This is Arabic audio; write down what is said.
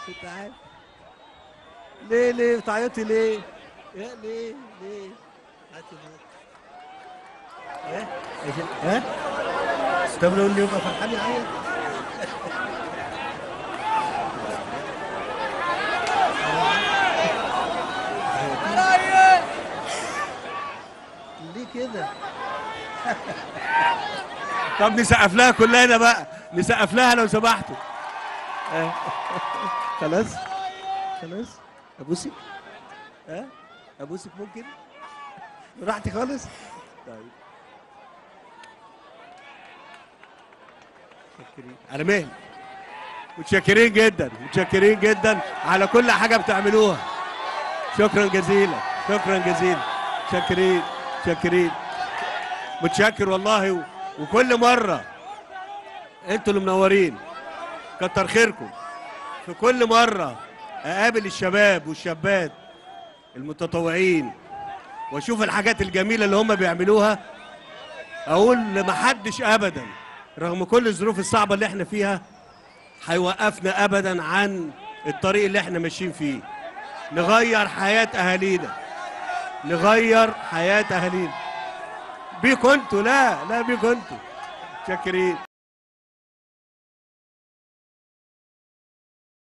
تعال. ليه بتعيطي ليه؟ ليه؟ هاتي ها؟ طب لو اللي يبقى فرحان يعيط. ليه كده؟ طب نسقف لها كلنا بقى، نسقف لها لو سمحتوا. خلاص ابوسك. ابوسك ممكن؟ براحتي خالص. طيب متشكرين على مهلي، متشكرين جدا على كل حاجه بتعملوها. شكرا جزيلا. متشكرين. متشكر والله. وكل مره انتوا اللي منورين، كتر خيركم. في كل مره اقابل الشباب والشابات المتطوعين واشوف الحاجات الجميله اللي هم بيعملوها، اقول لمحدش ابدا رغم كل الظروف الصعبه اللي احنا فيها هيوقفنا ابدا عن الطريق اللي احنا ماشيين فيه. نغير حياه اهالينا، بيكم انتوا. لا بيكم انتوا. متشكرين.